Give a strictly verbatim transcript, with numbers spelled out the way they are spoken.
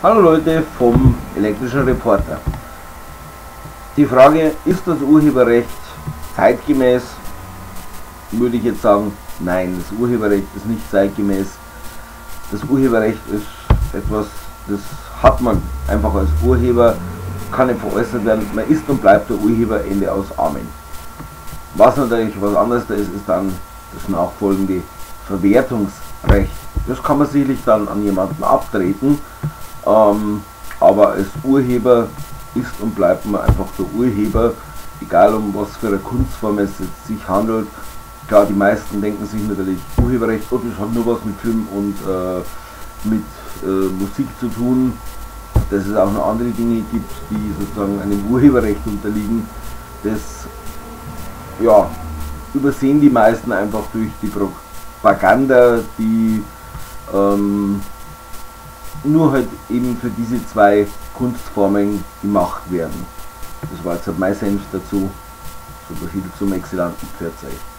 Hallo Leute vom Elektrischen Reporter. Die Frage, ist das Urheberrecht zeitgemäß? Würde ich jetzt sagen, nein, das Urheberrecht ist nicht zeitgemäß. Das Urheberrecht ist etwas, das hat man einfach als Urheber, kann nicht veräußert werden. Man ist und bleibt der Urheber, Ende aus, Amen. Was natürlich was anderes da ist, ist dann das nachfolgende Verwertungsrecht. Das kann man sicherlich dann an jemanden abtreten. Ähm, aber als Urheber ist und bleibt man einfach der Urheber, egal um was für eine Kunstform es sich handelt. Klar, die meisten denken sich natürlich Urheberrecht, oh, das hat nur was mit Film und äh, mit äh, Musik zu tun, dass es auch noch andere Dinge gibt, die sozusagen einem Urheberrecht unterliegen. Das ja, übersehen die meisten einfach durch die Propaganda, die ähm, nur halt eben für diese zwei Kunstformen gemacht werden. Das war jetzt halt mein Senf dazu. Super viel zum exzellenten Verzeih.